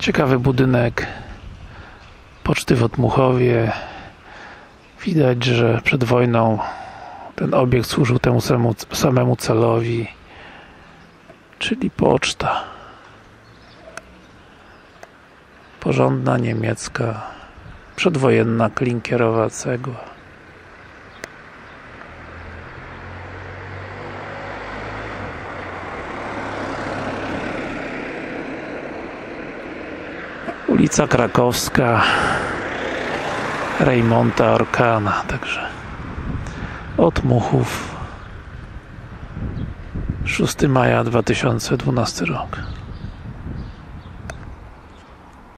Ciekawy budynek poczty w Otmuchowie. Widać, że przed wojną ten obiekt służył temu samemu celowi, czyli poczta. Porządna niemiecka, przedwojenna klinkierowa cegła. Ulica Krakowska Rejmonta Orkana, także Otmuchów, 6 maja 2012 rok.